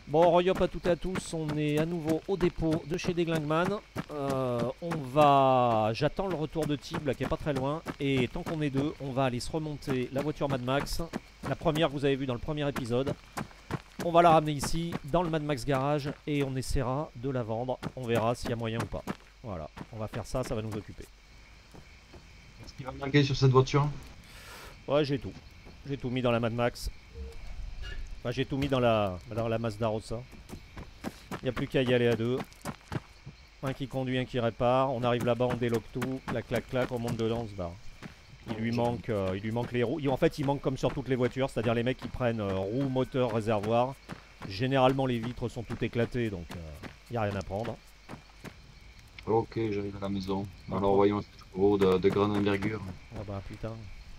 Bon, Royop à toutes et à tous, on est à nouveau au dépôt de chez Deglingman. On va... J'attends le retour de Tib, là, qui est pas très loin. Et tant qu'on est deux, on va aller se remonter la voiture Mad Max. La première que vous avez vue dans le premier épisode. On va la ramener ici, dans le Mad Max Garage, et on essaiera de la vendre. On verra s'il y a moyen ou pas. Voilà, on va faire ça, ça va nous occuper. Est-ce qu'il va manquer sur cette voiture? Ouais, j'ai tout. J'ai tout mis dans la Mad Max. Enfin, j'ai tout mis dans la Mazda Rossa. Il n'y a plus qu'à y aller à deux. Un qui conduit, un qui répare. On arrive là-bas, on délocke tout. Clac, clac, clac, on monte dedans, on se barre. Il lui manque les roues. En fait, il manque comme sur toutes les voitures, c'est-à-dire les mecs qui prennent roues, moteur, réservoir. Généralement, les vitres sont toutes éclatées, donc il n'y a rien à prendre. Ok, j'arrive à la maison. Un Alors pro- voyons ce gros de grande envergure. Ah bah putain.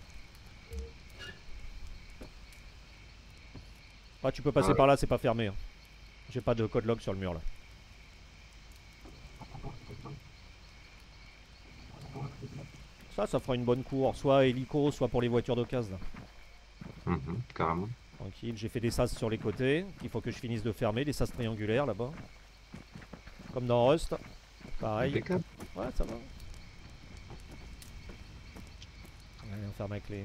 Ah, tu peux passer Ah, par là, c'est pas fermé, hein. J'ai pas de code log sur le mur là. Ça fera une bonne cour. Soit hélico, soit pour les voitures d'occasion. carrément. Tranquille, j'ai fait des sas sur les côtés. Il faut que je finisse de fermer, des sas triangulaires là-bas. Comme dans Rust. Pareil. Impeccable. Ouais, ça va. Allez, on ferme avec les.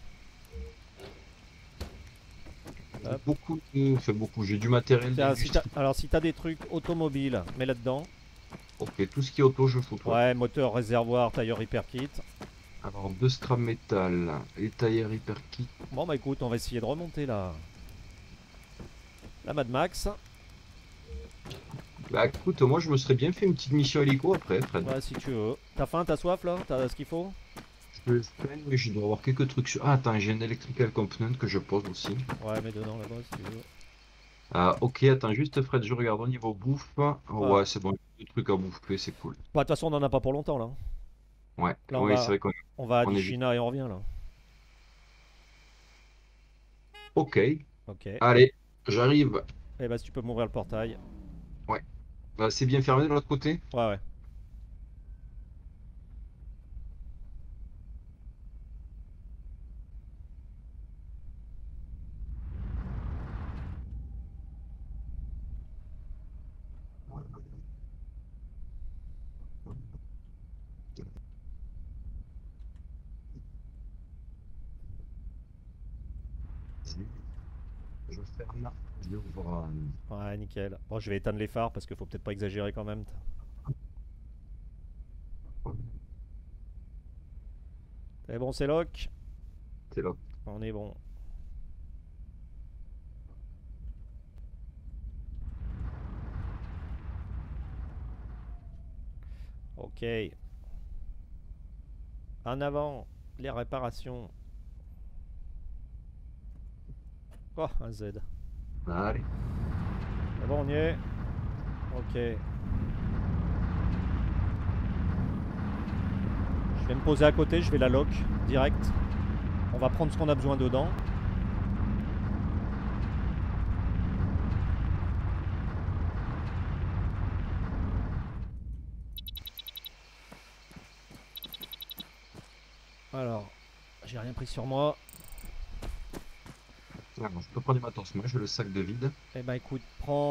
J'ai Hop. beaucoup fait beaucoup. J'ai du matériel Tiens, d'industrie. alors, si t'as des trucs automobiles, mets là-dedans. Ok, tout ce qui est auto, je fous toi. Ouais, moteur, réservoir, tailleur, hyper kit. Alors, deux scrap metal, les tailleurs hyper kit. Bon, bah écoute, on va essayer de remonter la Mad Max. Bah écoute, moi je me serais bien fait une petite mission hélico après, Fred. Ouais, si tu veux. T'as faim, t'as soif là? T'as ce qu'il faut? Je peine, mais je dois avoir quelques trucs sur. Ah, attends, j'ai un electrical component que je pose aussi. Ouais, mets dedans là-bas si tu veux. Ah, ok, attends, juste Fred, je regarde au niveau bouffe. Oh, Ouais. ouais, c'est bon, des trucs à bouffer, c'est cool. Bah, de toute façon, on en a pas pour longtemps là. Ouais, Là, ouais, c'est vrai on va à qu'on est vite. Dishina et on revient là. Ok, Ok. Et allez, j'arrive. bah, si tu peux m'ouvrir le portail. Ouais. Bah, c'est bien fermé de l'autre côté? Ouais, ouais. Je ferme. J'ouvre. Ouais, nickel. Bon, je vais éteindre les phares parce qu'il faut peut-être pas exagérer quand même. C'est bon, c'est lock. C'est là. On est bon. Ok. En avant, les réparations. Oh, un Z. Allez. C'est bon, on y est. Ok. Je vais me poser à côté, je vais la lock direct. On va prendre ce qu'on a besoin dedans. Alors, j'ai rien pris sur moi. Alors, je peux prendre du matos, moi j'ai le sac de vide. Eh ben écoute,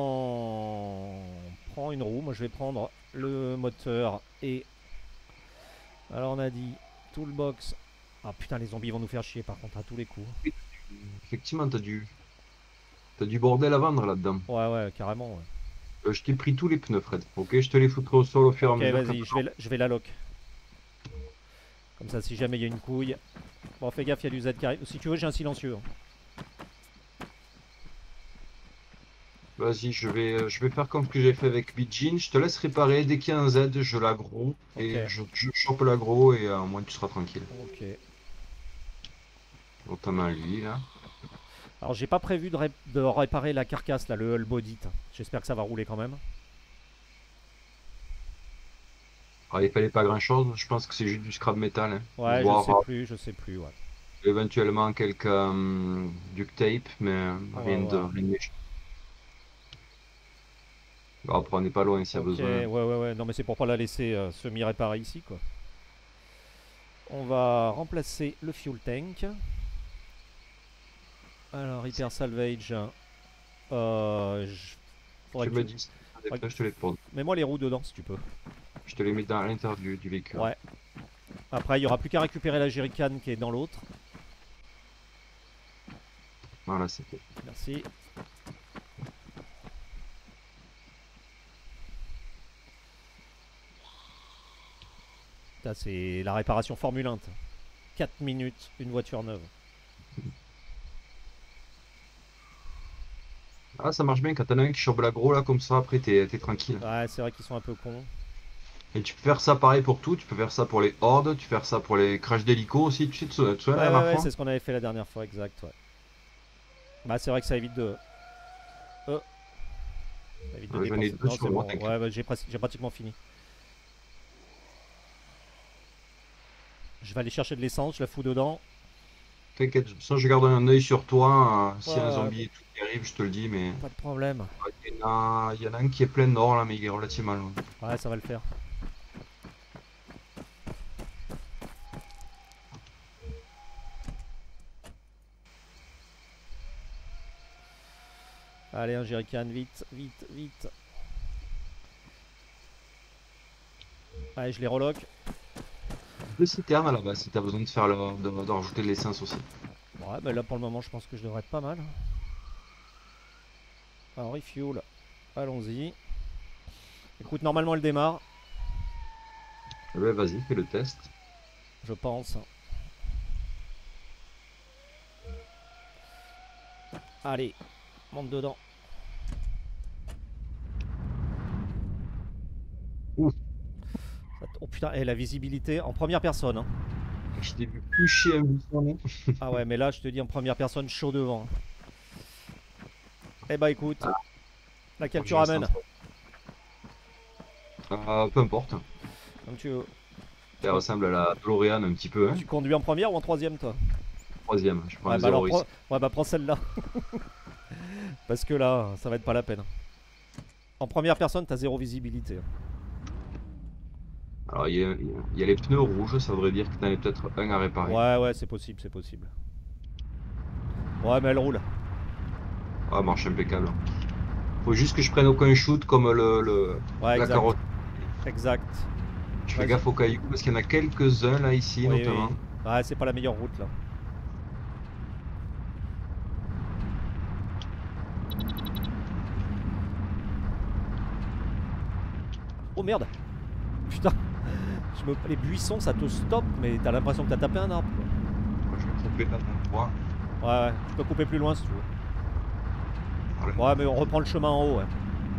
prends une roue. Moi je vais prendre le moteur et... Alors on a dit toolbox. Ah putain, les zombies vont nous faire chier par contre à tous les coups. Effectivement, t'as du bordel à vendre là-dedans. Ouais, ouais, carrément. Ouais. Je t'ai pris tous les pneus, Fred. Ok, je te les foutrai au sol au fur et à Ok, mesure que vas-y, je vais la lock. Comme ça, si jamais il y a une couille. Bon, fais gaffe, il y a du Z qui arrive. Si tu veux, j'ai un silencieux, hein. Vas-y, je vais faire comme ce que j'ai fait avec Bijin. Je te laisse réparer. Dès qu'il y a un Z, je l'aggro. Ok, Et je chope l'aggro et au moins tu seras tranquille. ok. Notamment lui, là. Alors j'ai pas prévu de réparer la carcasse, là, le hull body. J'espère que ça va rouler quand même. Alors, il fallait pas grand-chose. Je pense que c'est juste du scrap metal, hein. Ouais, Voire je sais plus, ouais. éventuellement quelques duct tape, mais On va voir. rien de méchant. Bon, après, on n'est pas loin s'il y a Ok, besoin. ouais, ouais, ouais. Non, mais c'est pour pas la laisser semi-réparée ici, quoi. On va remplacer le fuel tank. Alors, hyper salvage. Faudrait Tu que me dis, après, je te les pose. Mets-moi les roues dedans si tu peux. Je te les mets à l'intérieur du véhicule. Ouais. Après, il y aura plus qu'à récupérer la jerrycan qui est dans l'autre. Voilà, c'est fait. Merci. Putain, c'est la réparation Formule 1. 4 minutes, une voiture neuve. Ah, ça marche bien quand t'en as un qui chope l'agro là comme ça, après t'es tranquille. Ouais, c'est vrai qu'ils sont un peu cons. Et tu peux faire ça pareil pour tout, tu peux faire ça pour les hordes, tu peux faire ça pour les crashs d'hélico aussi, tu sais, tu te souviens la Ouais, ouais, dernière ouais, fois? c'est ce qu'on avait fait la dernière fois, exact, ouais. Bah, c'est vrai que ça évite de... ça évite de J'en ai dépenser. deux Non, sur c'est moi, bon, t'inquiète. ouais, bah, j'ai pratiquement fini. Je vais aller chercher de l'essence, je la fous dedans. T'inquiète, de toute façon, je garde un œil sur toi, s'il y a un Ouais, zombie et tout qui arrive, je te le dis, mais pas de problème. il y en a un qui est plein d'or là, mais il est relativement loin. Ouais, ça va le faire. Allez, un jerrycan, vite, vite, vite. Allez, je les reloque. Deux citernes là-bas si t'as besoin de faire de rajouter de l'essence aussi. Ouais, bah là pour le moment, je pense que je devrais être pas mal. Alors, refuel. Allons-y. Écoute, normalement, elle démarre, Ouais, vas-y, fais le test. je pense. Allez, monte dedans. Ouf, Oh putain, et la visibilité en première personne, hein. je t'ai vu coucher un buisson là. Ah ouais, mais là, je te dis en première personne, chaud devant. Eh bah écoute, laquelle tu Je reste en ramènes? train. Peu importe. Comme tu veux. Elle ressemble à la DeLorean un petit peu, hein. Tu conduis en première ou en troisième, toi? Troisième, je prends Ouais, un bah alors, zéro ici. ouais, bah prends celle-là. Parce que là, ça va être pas la peine. En première personne, t'as zéro visibilité. Alors il y a les pneus rouges, ça voudrait dire que t'en as peut-être un à réparer. Ouais, ouais, c'est possible, c'est possible. Ouais, mais elle roule. Ah, marche impeccable. Faut juste que je prenne aucun shoot comme Ouais, la exact. carotte. Exact. Je fais Vas-y. gaffe aux cailloux parce qu'il y en a quelques-uns là ici Oui, notamment. oui. Ouais, c'est pas la meilleure route là. Oh merde! Putain! Les buissons ça te stoppe, mais t'as l'impression que t'as tapé un arbre. Moi, je vais couper là dans le bois. Ouais, ouais, tu peux couper plus loin si tu veux. Voilà. Ouais, mais on reprend le chemin en haut, ouais.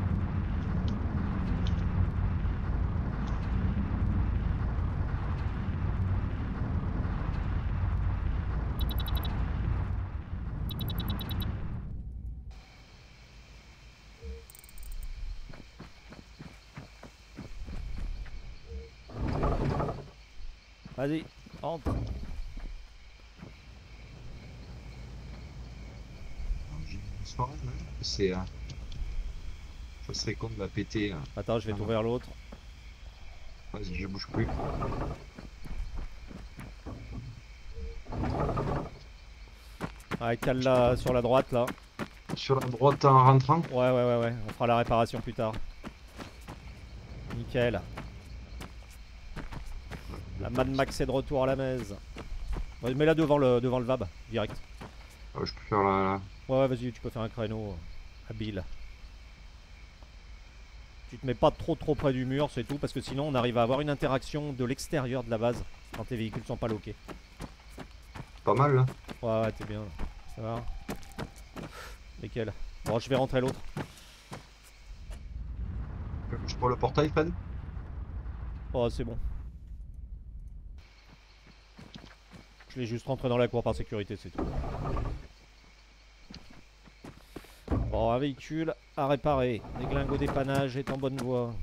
Vas-y, entre. J'ai une soirée, là. C'est. Ça serait con de la péter. Attends, je vais t'ouvrir l'autre. Vas-y, je bouge plus. Ouais, cale-la sur la droite là. Sur la droite en rentrant. Ouais, ouais, ouais, ouais. On fera la réparation plus tard. Nickel. La Mad Max est de retour à la maison. Ouais, mets-la devant le VAB, direct. Je peux faire la. Ouais, ouais, vas-y, tu peux faire un créneau habile. Tu te mets pas trop près du mur, c'est tout, parce que sinon on arrive à avoir une interaction de l'extérieur de la base quand les véhicules sont pas loqués. Pas mal là. Ouais, ouais, t'es bien. Ça va. Nickel. Bon, je vais rentrer l'autre. Je prends le portail, Fred. Oh, c'est bon. Je vais juste rentrer dans la cour par sécurité, c'est tout. Bon, un véhicule à réparer. Déglingo dépannage est en bonne voie.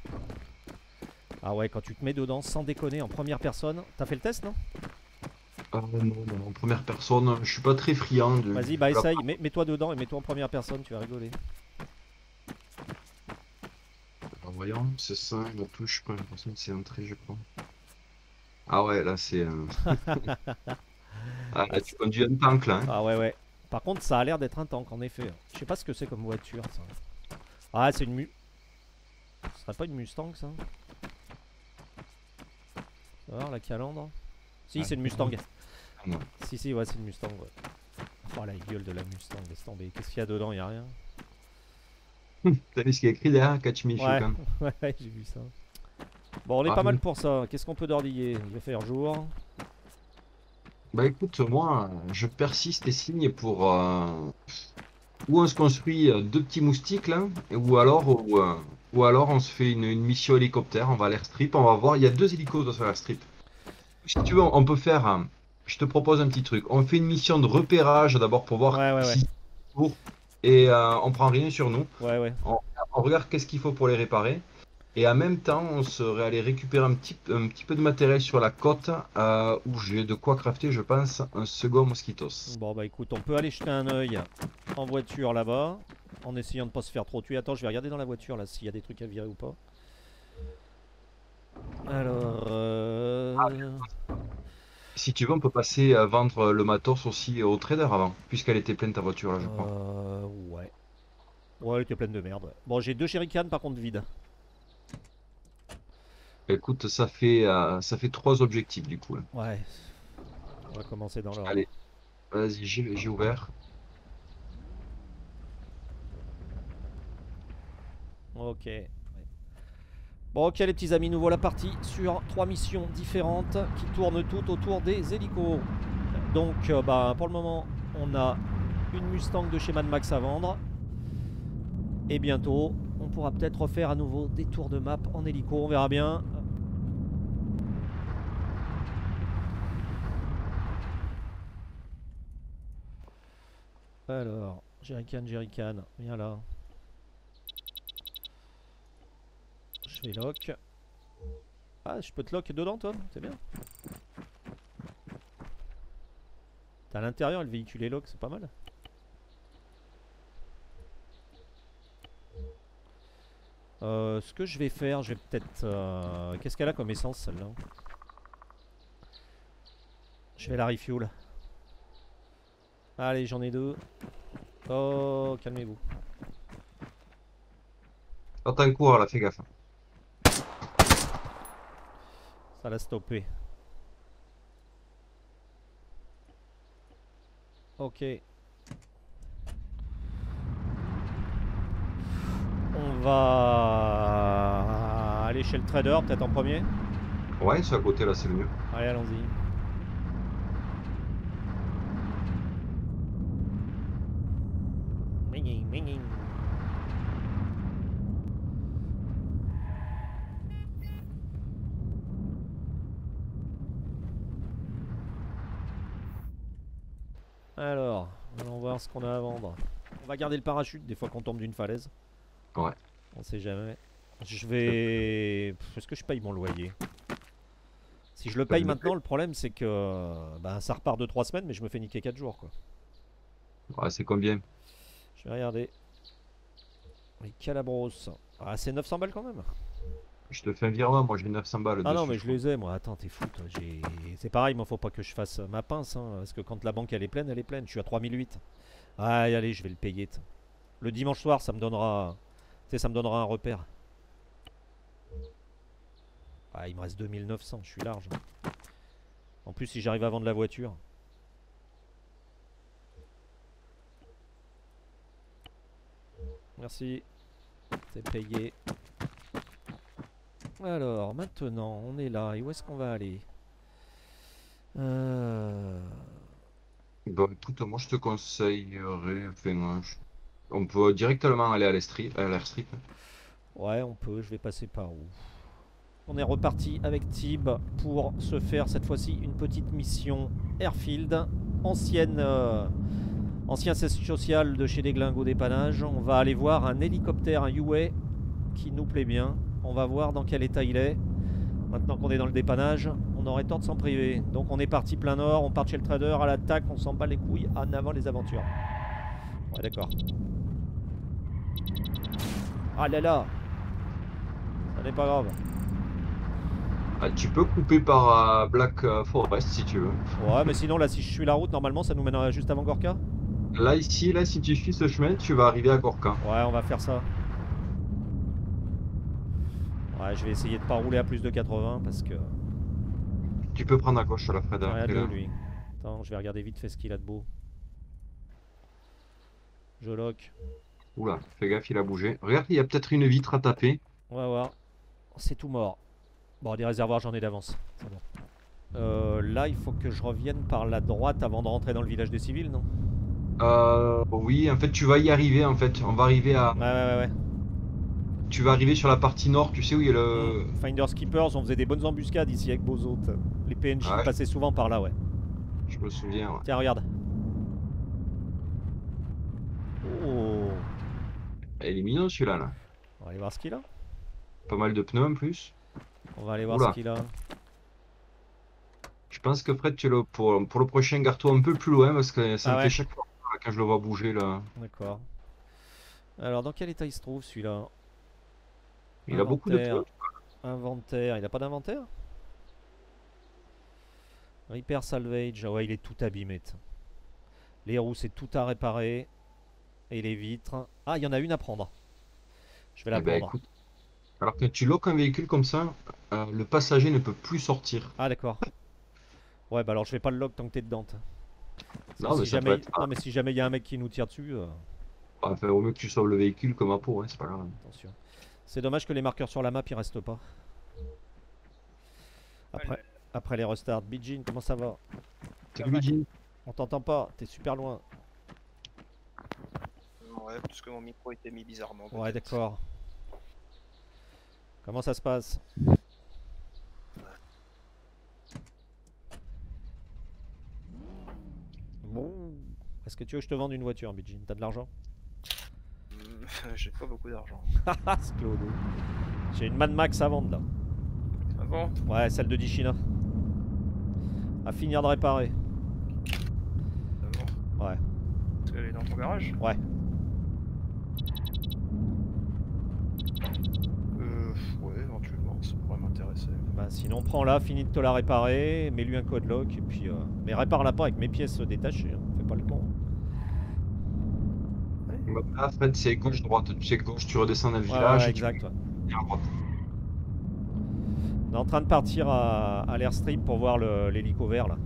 Ah ouais, quand tu te mets dedans, sans déconner, en première personne. T'as fait le test, non? Ah non, non, en première personne, je suis pas très friand de. Vas-y, bah essaye. Mets-toi dedans et mets-toi en première personne, tu vas rigoler. Alors, voyons, c'est ça, la touche, première personne, c'est entrée, je crois. Ah ouais, là c'est. Ah, là, tu conduis un tank là. Hein. Ah ouais, ouais. Par contre, ça a l'air d'être un tank, en effet. Je sais pas ce que c'est comme voiture, ça. Ah, c'est une Ce serait pas une Mustang, ça? Ça va voir, la calandre? Si, Ah, c'est une Mustang. non. Si, ouais, c'est une Mustang, ouais. Oh, la gueule de la Mustang, laisse tomber. Qu'est-ce qu'il y a dedans? Y a rien. T'as vu ce qu'il y a écrit derrière? Catch me if you Ouais, can. ouais, j'ai vu ça. Bon, on est Ah, pas mal pour ça. Qu'est-ce qu'on peut d'ordiller? Il va faire jour. bah écoute, moi, je persiste et signe pour ou on se construit deux petits moustiques là, ou alors on se fait une mission hélicoptère, on va à l'airstrip, on va voir, il y a deux hélicos sur l'airstrip. Si tu veux, on peut faire, je te propose un petit truc, on fait une mission de repérage d'abord pour voir Ouais, ouais, ouais. si c'est pour, et on prend rien sur nous, Ouais, ouais. on, on regarde qu'est-ce qu'il faut pour les réparer. Et en même temps, on serait allé récupérer un petit peu de matériel sur la côte où j'ai de quoi crafter, je pense, un second Mosquitos. Bon, bah écoute, on peut aller jeter un œil en voiture là-bas. En essayant de pas se faire trop tuer. Attends, je vais regarder dans la voiture là s'il y a des trucs à virer ou pas. Alors, Si tu veux, on peut passer à vendre le matos aussi au trader avant, puisqu'elle était pleine ta voiture là, je crois. ouais. Ouais, elle était pleine de merde. Ouais. Bon, j'ai deux jerrycans par contre vides. Écoute, ça fait trois objectifs du coup, là. Ouais, on va commencer dans l'ordre. Allez, vas-y, j'ai ouvert. Ok. Ouais. Bon, ok les petits amis, nous voilà partis sur trois missions différentes qui tournent toutes autour des hélicos. Donc, bah, pour le moment, on a une Mustang de chez Mad Max à vendre. Et bientôt, on pourra peut-être refaire à nouveau des tours de map en hélico, on verra bien. Alors, jerrycan, viens là. Je vais lock. Ah, je peux te lock dedans, toi? C'est bien. T'as à l'intérieur, le véhicule est lock, c'est pas mal. Ce que je vais faire, je vais peut-être... Qu'est-ce qu'elle a comme essence, celle-là? Je vais la refuel. Allez, j'en ai deux. Oh, calmez-vous. Quand t'as un cours, là, fais gaffe. Ça l'a stoppé. Ok. On va aller chez le trader, peut-être en premier. Ouais, c'est à côté là, c'est le mieux. Allez, allons-y. Minging, minging. Alors, allons voir ce qu'on a à vendre. On va garder le parachute des fois qu'on tombe d'une falaise. Ouais. On sait jamais. Je vais... Est-ce que je paye mon loyer? Si je le paye maintenant, le problème c'est que bah, ça repart de 3 semaines, mais je me fais niquer 4 jours quoi. Ouais, c'est combien? Je vais regarder. Les calabros. Ah, c'est 900 balles quand même. Je te fais un virement, moi j'ai 900 balles Ah dessus. non, mais je les ai moi. Attends, t'es fou toi. C'est pareil, il faut pas que je fasse ma pince. Hein, parce que quand la banque elle est pleine, elle est pleine. Je suis à 3008. Ah, allez, je vais le payer. Le dimanche soir, ça me donnera. Tu sais, ça me donnera un repère. Ah, il me reste 2900, je suis large. En plus, si j'arrive à vendre la voiture. Merci. C'est payé. Alors, maintenant, on est là. Et où est-ce qu'on va aller? Bon, écoute, moi je te conseillerais. Enfin, on peut directement aller à l'airstrip. Ouais, on peut. Je vais passer par où? On est reparti avec Tib pour se faire cette fois-ci une petite mission Airfield. Ancien siège social de chez Desglingos dépannage. On va aller voir un hélicoptère, un UA qui nous plaît bien. On va voir dans quel état il est. Maintenant qu'on est dans le dépannage, on aurait tort de s'en priver. Donc on est parti plein nord, on part chez le trader, à l'attaque, on s'en bat les couilles, en avant les aventures. Ouais, d'accord. Ah là là, ça n'est pas grave. Ah, tu peux couper par Black Forest si tu veux. Ouais, mais sinon là, si je suis la route, normalement ça nous mènera juste avant Gorka. Là, ici, là, si tu suis ce chemin, tu vas arriver à Gorka. Ouais, on va faire ça. Ouais, je vais essayer de pas rouler à plus de 80 parce que... Tu peux prendre à gauche sur la Fred. Rien Après, de là. lui. Attends, je vais regarder vite fait ce qu'il a de beau. Je lock. Oula, fais gaffe, il a bougé. Regarde, il y a peut-être une vitre à taper. On va voir. C'est tout mort. Bon, des réservoirs, j'en ai d'avance. C'est bon. Là, il faut que je revienne par la droite avant de rentrer dans le village des civils, non? Oui, en fait, tu vas y arriver. En fait, on va arriver à. Ouais. Tu vas arriver sur la partie nord, tu sais où il y a le. Finders Keepers, on faisait des bonnes embuscades ici avec Bozo. Les PNJ Ouais. passaient souvent par là, ouais. Je me souviens. Ouais. Tiens, regarde. Oh. Il est mignon celui-là. Là. On va aller voir ce qu'il a. Pas mal de pneus en plus. On va aller voir Oula. ce qu'il a. Je pense que Fred, pour le prochain, garde-toi un peu plus loin parce que ça Ah me ouais. fait chaque fois là, quand je le vois bouger là. D'accord. Alors, dans quel état il se trouve celui-là? Il a beaucoup de Inventaire. pneus. Inventaire. Il a pas d'inventaire? Repair salvage. Ah ouais, il est tout abîmé. Les roues, c'est tout à réparer. Et les vitres. Ah, il y en a une à prendre. Je vais la Eh ben prendre. écoute, alors que tu loques un véhicule comme ça, le passager ne peut plus sortir. Ah, d'accord. Ouais, bah alors je vais pas le lock tant que t'es dedans. Parce que Non, mais si ça peut jamais... être. Non, mais si jamais il y a un mec qui nous tire dessus, Enfin, au mieux que tu sauves le véhicule comme à peau, hein, c'est pas grave. attention. C'est dommage que les marqueurs sur la map ils restent pas. Après, après les restarts. Bijin, comment ça va? C'est que Luigi. On t'entend pas, t'es super loin. Ouais, parce que mon micro était mis bizarrement. Ouais, peut-être. d'accord. Comment ça se passe? Bon. Est-ce que tu veux que je te vende une voiture, Bijin? T'as de l'argent? J'ai pas beaucoup d'argent. Haha, c'est Clodo. J'ai une Mad Max à vendre là. Ah bon? Ouais, celle de Dishina. À finir de réparer. Ah bon? Ouais. Parce qu'elle est dans ton garage? Ouais. Ouais, éventuellement, ça pourrait m'intéresser. Bah sinon prends-la, finis de te la réparer, mets-lui un code lock et puis... Mais répare-la pas avec mes pièces détachées, hein. Fais pas le con. Ah, Fred, c'est gauche-droite. Tu sais, gauche, tu redescends dans le Ouais, village ouais, et tu exact. Ouais. viens à droite. On est en train de partir à l'airstrip pour voir l'hélico vert là.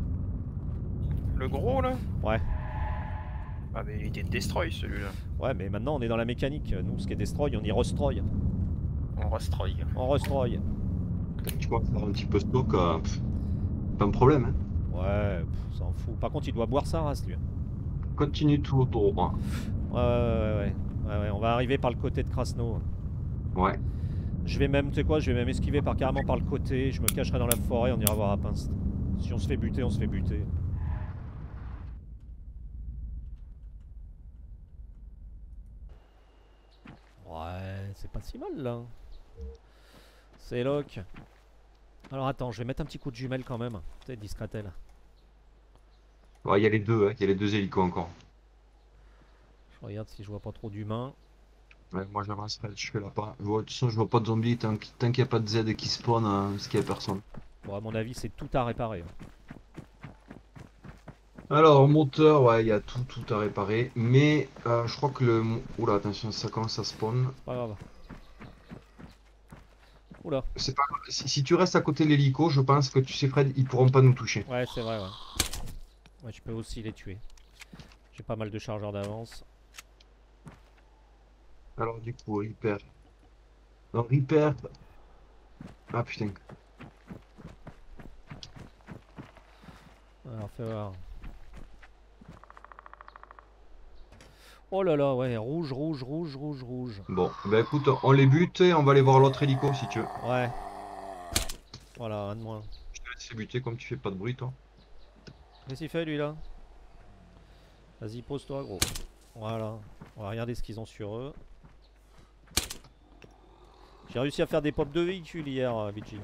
Le gros là? Ouais. Ah mais il était destroy celui-là. Ouais, mais maintenant on est dans la mécanique. Nous, ce qui est destroy, on y restroy. On restroy. On restroy. Quand tu commences à faire un petit peu stock, pas un problème. Hein. Ouais, s'en fout. Par contre, il doit boire sa race lui. Continue tout autour. Ouais, on va arriver par le côté de Krasno. Ouais. Je vais même, tu sais quoi, je vais même esquiver carrément par le côté. Je me cacherai dans la forêt, on ira voir à Pince. Si on se fait buter, on se fait buter. Ouais, c'est pas si mal là. C'est lock. Alors attends, je vais mettre un petit coup de jumelle quand même. Tu sais, discretelle. Ouais, il y a les deux, hein. Il y a les deux hélicos encore. Je regarde si je vois pas trop d'humains. Ouais, moi j'avance, Fred, je fais là pas. De toute façon, je vois pas de zombies tant qu'il n'y a pas de Z qui spawn, parce qu'il y a personne. Bon, à mon avis, c'est tout à réparer. Alors, moteur, ouais, il y a tout à réparer. Mais je crois que le. Oula, attention, ça commence à spawn. Pas grave. Oula. C'est pas grave. Si tu restes à côté de l'hélico, je pense que tu sais, Fred, ils pourront pas nous toucher. Ouais, c'est vrai, ouais. Ouais, je peux aussi les tuer. J'ai pas mal de chargeurs d'avance. Alors, du coup, repair. Non, repair. Ah putain. Alors, fais voir. Oh là là, ouais, rouge. Bon, bah écoute, on les bute et on va aller voir l'autre hélico si tu veux. Ouais. Voilà, un de moins. Je te laisse les buter comme tu fais pas de bruit, toi. Qu'est-ce qu'il fait lui là? Vas-y, pose-toi, gros. Voilà. On va regarder ce qu'ils ont sur eux. J'ai réussi à faire des pops de véhicules hier, Vigil.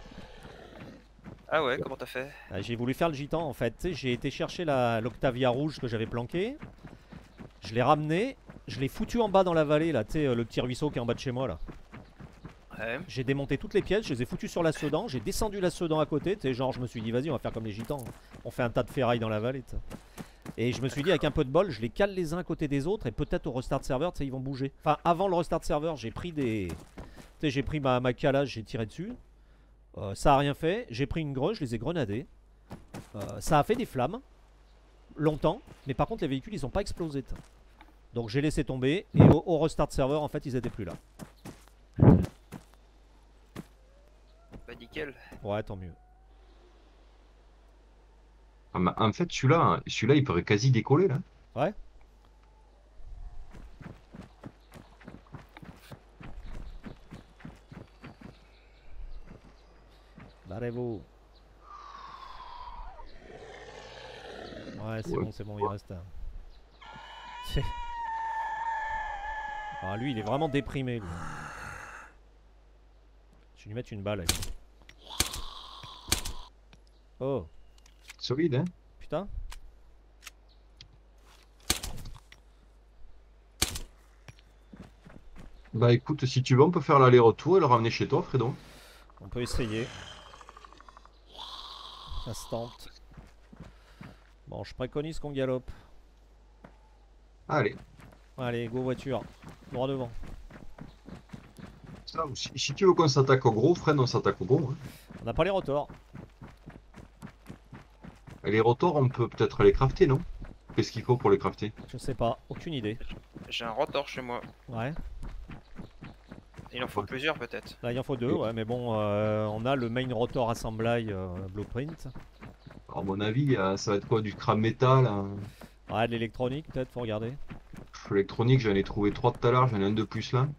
Ah ouais, comment t'as fait? J'ai voulu faire le gitan en fait. Tu sais, j'ai été chercher l'Octavia rouge que j'avais planqué. Je l'ai ramené. Je l'ai foutu en bas dans la vallée là. Tu sais, le petit ruisseau qui est en bas de chez moi là. Ouais. J'ai démonté toutes les pièces. Je les ai foutues sur la Sedan. J'ai descendu la Sedan à côté. Tu sais, genre, je me suis dit, vas-y, on va faire comme les gitans. On fait un tas de ferraille dans la vallée. T'sais. Et je me suis dit, avec un peu de bol, je les cale les uns à côté des autres. Et peut-être au restart serveur, tu sais, ils vont bouger. Enfin, avant le restart serveur, j'ai pris des sais, j'ai pris ma calage, j'ai tiré dessus. Ça a rien fait. J'ai pris une grue, je les ai grenadés. Ça a fait des flammes. Longtemps. Mais par contre, les véhicules, ils ont pas explosé. Donc j'ai laissé tomber. Et au restart serveur, en fait, ils étaient plus là. Bah nickel. Ouais, tant mieux. Ah, mais en fait, celui-là, il pourrait quasi décoller là. Ouais. Barrez-vous. Ouais, c'est bon, il reste un. Ah, lui, il est vraiment déprimé, lui. Je vais lui mettre une balle, avec. Oh, Solide, hein? putain. Bah écoute, si tu veux, on peut faire l'aller-retour et le ramener chez toi, Fredo. On peut essayer. Ça se tente. Bon, je préconise qu'on galope. Allez. Allez, go voiture. Droit devant. Ça, si tu veux qu'on s'attaque au gros, Fred, on s'attaque au gros. Hein. On n'a pas les rotors. Et les rotors, on peut peut-être les crafter, non? Qu'est-ce qu'il faut pour les crafter? Je sais pas, aucune idée. J'ai un rotor chez moi. Ouais. Il en faut plusieurs peut-être. Là, il en faut deux, ouais, mais bon, on a le main rotor assembly blueprint. Alors, à mon avis, ça va être quoi? Du scrap metal? Ouais, de l'électronique, peut-être, faut regarder. Électronique, j'en ai trouvé 3 tout à l'heure, j'en ai un de plus là.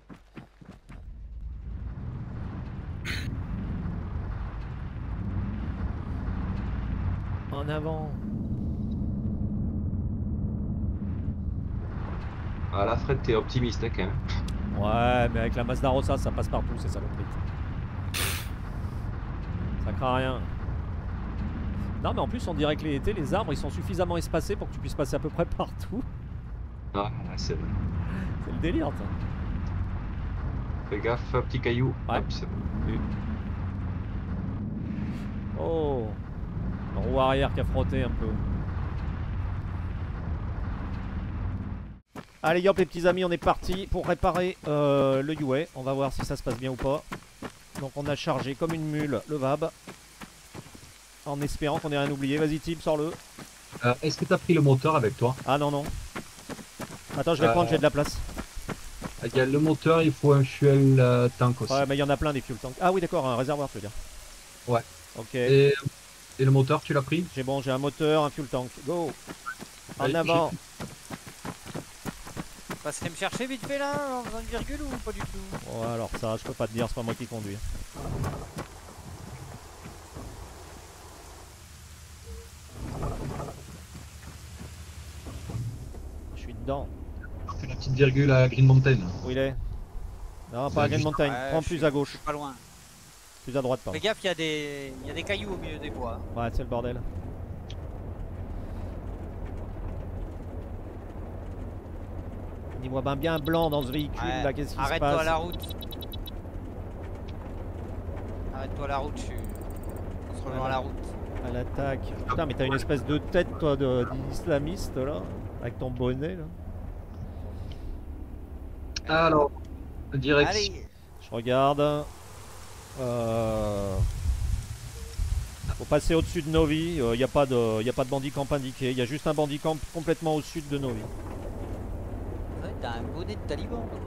En avant. Ah là, Fred, t'es optimiste, hein, quand même. Ouais, mais avec la Mazda Rossa, ça passe partout, c'est saloperies. Ça craint rien. Non, mais en plus, on dirait que les arbres, ils sont suffisamment espacés pour que tu puisses passer à peu près partout. Ah, c'est vrai. C'est le délire, ça. Fais gaffe, un petit caillou. Ouais. Hop, c'est bon. Oh, le roue arrière qui a frotté un peu. Allez hop les petits amis, on est parti pour réparer le UA. On va voir si ça se passe bien ou pas. Donc on a chargé comme une mule le VAB. En espérant qu'on ait rien oublié. Vas-y Tim, sors-le. Est-ce que tu as pris le moteur avec toi? Ah non non. Attends, je vais prendre, j'ai de la place. Il y a le moteur, il faut un fuel tank aussi. Ouais, mais il y en a plein des fuel tanks. Ah oui d'accord, un réservoir tu veux dire. Ouais. Ok. Et le moteur, tu l'as pris? J'ai bon, j'ai un moteur, un fuel tank. Go. En Allez, avant. Passerez me chercher vite fait là, en faisant une virgule ou pas du tout? Ouais alors ça, je peux pas te dire, c'est pas moi qui conduis. Je suis dedans. Fais la petite virgule à Green Mountain. Où il est? Non, pas à Green Mountain. Ouais, Prends je plus suis- à Je gauche. suis pas loin. Plus à droite, pardon. Fais gaffe, il y a des cailloux au milieu des bois. Ouais, c'est le bordel. Dis-moi ben bien blanc dans ce véhicule Ouais, là, qu'est-ce qui se arrête-toi à passe? la route. Arrête-toi à la route, on se rejoint à la route. À l'attaque. Putain, mais t'as une espèce de tête toi d'islamiste là, avec ton bonnet là. Alors, direction. Allez, Je regarde. Faut passer au-dessus de Novi. Il n'y a pas de bandicamp indiqué. Il y a juste un bandicamp complètement au sud de Novi. ouais, t'as un bonnet de taliban. toi.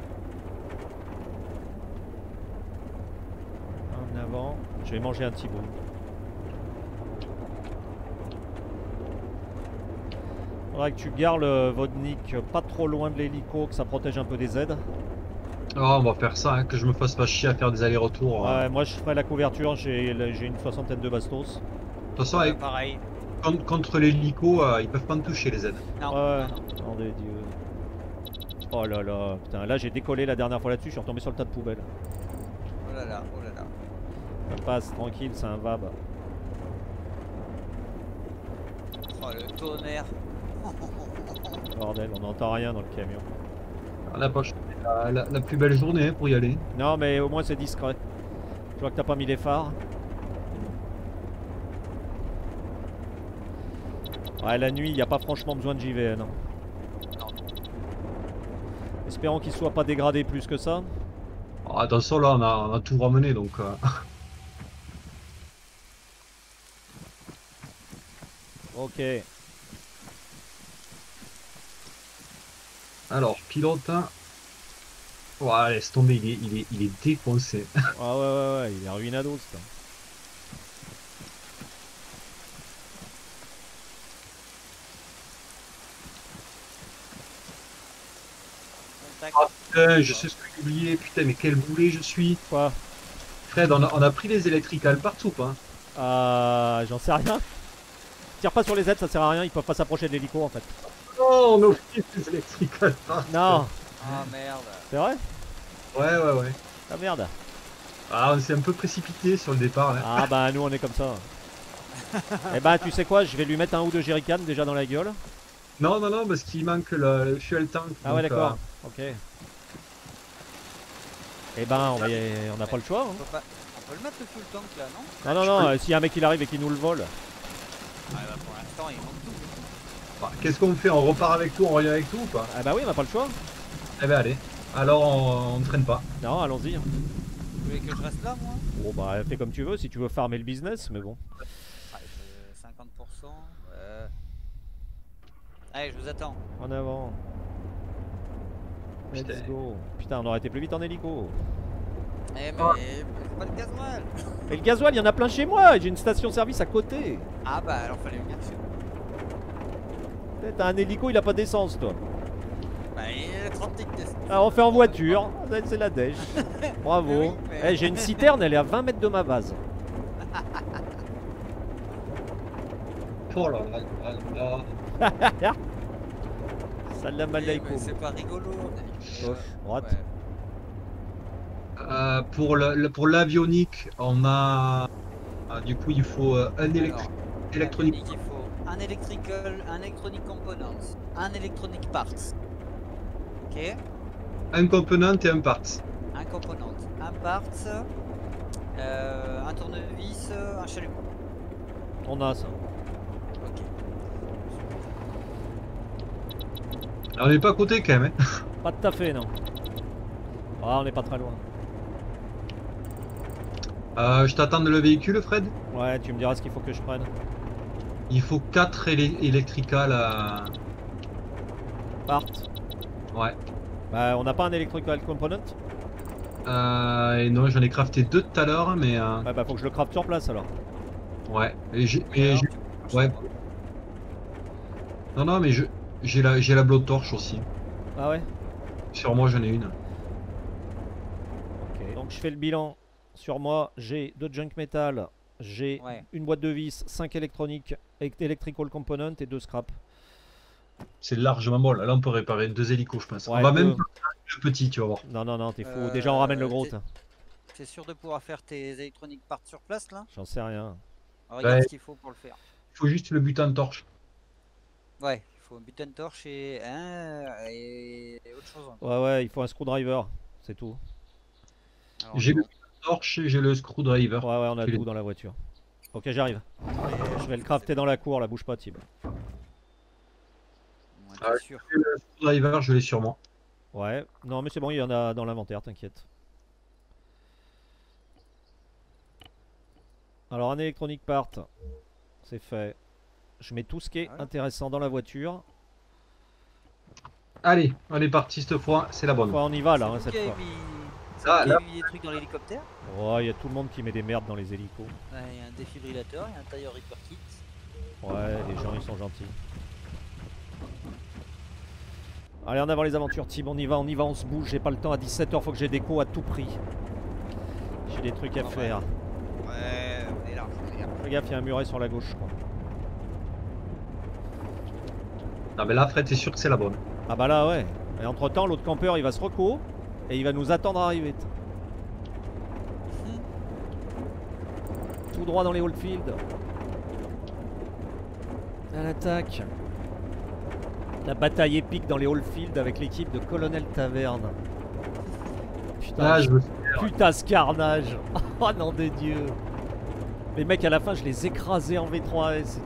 En avant. Je vais manger un petit bout. Faudrait que tu gares le Vodnik pas trop loin de l'hélico, que ça protège un peu des aides. Oh, on va faire ça, hein, que je me fasse pas chier à faire des allers-retours. Ouais, moi je ferai la couverture, j'ai une soixantaine de bastos. De toute façon, Ouais, pareil. contre l'hélico, ils peuvent pas me toucher les aides. Non, Ouais, non, non. nom de Dieu. Oh là là, putain, là j'ai décollé la dernière fois là-dessus, je suis retombé sur le tas de poubelles. Oh là là, oh là là. Ça passe, tranquille, c'est un VAB. Oh le tonnerre. Bordel, on n'entend rien dans le camion. On n'a pas choisi la plus belle journée hein, pour y aller. Non mais au moins c'est discret. Je vois que t'as pas mis les phares. Ouais, la nuit, il n'y a pas franchement besoin de JVN. hein. Non. Espérons qu'il soit pas dégradé plus que ça. Oh, Attention, là, on a tout ramené, donc... Ok. Alors, pilote... Ouais, laisse tomber, il est défoncé. Ah ouais, il est ruinados. Putain. Contact. Ah putain, je sais ce que j'ai oublié, putain, mais quel boulet je suis. Quoi? Fred, on a pris les électricales partout, pas? J'en sais rien. Tire pas sur les aides, ça sert à rien, ils peuvent pas s'approcher de l'hélico en fait. Oh, on a pris les électricales partout. Non, Ah merde. c'est vrai? Ouais. Ah merde. Ah, on s'est un peu précipité sur le départ, là. Ah bah nous on est comme ça. Eh bah tu sais quoi, je vais lui mettre un ou deux jerrycans déjà dans la gueule. Non, parce qu'il manque le fuel tank. Ah ouais donc, d'accord, ok. Eh ben on n'a pas le choix. On Hein. peut le mettre le full tank là, non? Non, s'il y a un mec qui arrive et qui nous le vole. Ah bah pour l'instant il manque tout. bah, qu'est-ce qu'on fait? On repart avec tout, on revient avec tout ou pas? Ah bah oui, on n'a pas le choix. Eh ben allez. Alors on ne traîne pas. Non, allons-y. Vous voulez que je reste là moi? Bon bah fais comme tu veux, si tu veux farmer le business, mais bon. Allez, 50%. Allez, je vous attends. En avant. Let's Putain. go. Putain, on aurait été plus vite en hélico. Eh mais Oh. c'est pas le gasoil. Et le gasoil, il y en a plein chez moi, et j'ai une station-service à côté. Ah bah alors fallait le gâcher. T'as un hélico, il a pas d'essence toi. Bah il y a 30 litres d'essence. Alors on fait en voiture, c'est la dèche. Bravo. Mais oui, mais- J'ai une citerne, elle est à 20 mètres de ma base. Oh là là. Salam Oui, alaikum. mais c'est pas rigolo. Gauche, droite. Ouais. Pour l'avionique, on a... du coup, il faut un Alors, électronique. il faut un electrical, un electronic component, un electronic parts. Ok. Un component et un part. Un component, un parts, un tournevis, un chalumeau. On a ça. Ok. On n'est pas à côté quand même. Hein. Pas tout à fait, non. Ah, on n'est pas très loin. Je t'attends le véhicule, Fred. Ouais, tu me diras ce qu'il faut que je prenne. Il faut 4 électricales à... Part. Ouais. Bah, on n'a pas un electrical component. Et non, j'en ai crafté 2 tout à l'heure, mais... Ouais, bah, faut que je le craft sur place alors. Ouais. Et Alors, ouais. Non, mais j'ai la blowtorch aussi. Ah ouais? Sur moi, j'en ai une. Ok. Donc, je fais le bilan. Sur moi, j'ai 2 junk metal, j'ai Ouais. une boîte de vis, 5 électroniques, electrical component et 2 scrap. C'est largement bon. Là, on peut réparer 2 hélicos, je pense. Ouais, on va même deux. faire le petit, tu vas voir. Non, t'es fou. Déjà, on ramène le gros. t'es- T'es sûr de pouvoir faire tes électroniques parts sur place là? J'en sais rien. Regarde Ouais. ce qu'il faut pour le faire. Il faut juste le butin de torche. Ouais, il faut un butin de torche et autre chose encore. Ouais, il faut un screwdriver. C'est tout. Alors, J'ai bon, le torche et j'ai le screwdriver. Ouais, on a Tu les- tout dans la voiture. Ok, j'arrive. Je vais le crafter dans la cour, là, bouge pas, Tib. ouais, t'es Ah, sûr. Le screwdriver, je l'ai sur moi. Ouais, non, mais c'est bon, il y en a dans l'inventaire, t'inquiète. Alors, un électronique part, c'est fait. Je mets tout ce qui est Ah ouais. intéressant dans la voiture. Allez, on est parti cette fois, c'est la bonne. Enfin, on y va là, hein, C'est cette qui a fois. mis... Ah, qui a là. mis des trucs dans l'hélicoptère? Oh, il y a tout le monde qui met des merdes dans les hélicos. Ouais, il y a un défibrillateur, il y a un tire repair kit. Ouais, les gens, ils sont gentils. Allez, en avant les aventures, Tib, on y va, on se bouge. J'ai pas le temps, à 17h, faut que j'ai déco à tout prix. J'ai des trucs à Ah ouais. faire. Ouais, on est là. Fais gaffe, il y a un muret sur la gauche, je crois. Non, mais là, Fred, t'es sûr que c'est la bonne. Ah bah là, ouais. Et entre temps, l'autre campeur, il va se reco et il va nous attendre à arriver. Tout droit dans les Oldfield. À l'attaque. La bataille épique dans les Oldfield avec l'équipe de Colonel Taverne. Putain, Là, je me putain ce carnage. Oh nom de Dieu. Les mecs à la fin je les écrasais en V3S.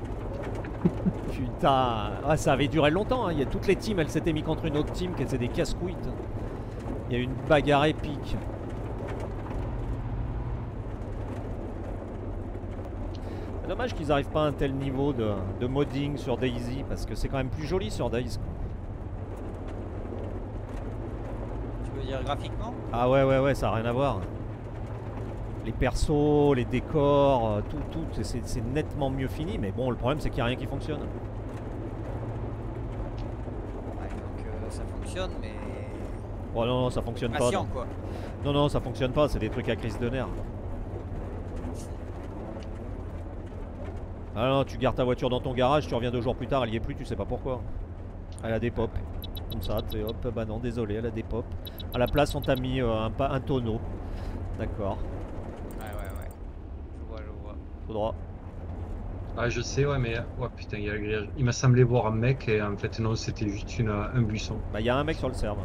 Putain. Ah, ça avait duré longtemps. Hein. Il y a toutes les teams, elles s'étaient mis contre une autre team qui était des casse-couilles. Il y a eu une bagarre épique. C'est dommage qu'ils arrivent pas à un tel niveau de modding sur DayZ parce que c'est quand même plus joli sur DayZ. Tu veux dire graphiquement? Ah ouais, ça a rien à voir. Les persos, les décors, tout, c'est nettement mieux fini. Mais bon, le problème c'est qu'il n'y a rien qui fonctionne. Ouais, donc ça fonctionne, mais. Oh non, ça fonctionne pas. Patient Non. quoi. Non, ça fonctionne pas, c'est des trucs à crise de nerfs. Ah non, tu gardes ta voiture dans ton garage, tu reviens 2 jours plus tard, elle y est plus, tu sais pas pourquoi. Elle a des pop. Comme ça, tu hop, bah non, désolé, elle a des pop. À la place, on t'a mis un tonneau. D'accord, Ouais. Je vois. tout droit. Ah, je sais, ouais, mais. Oh putain, il y a le grillage. Il m'a semblé voir un mec et en fait, non, c'était juste un buisson. Bah, il y a un mec sur le serve.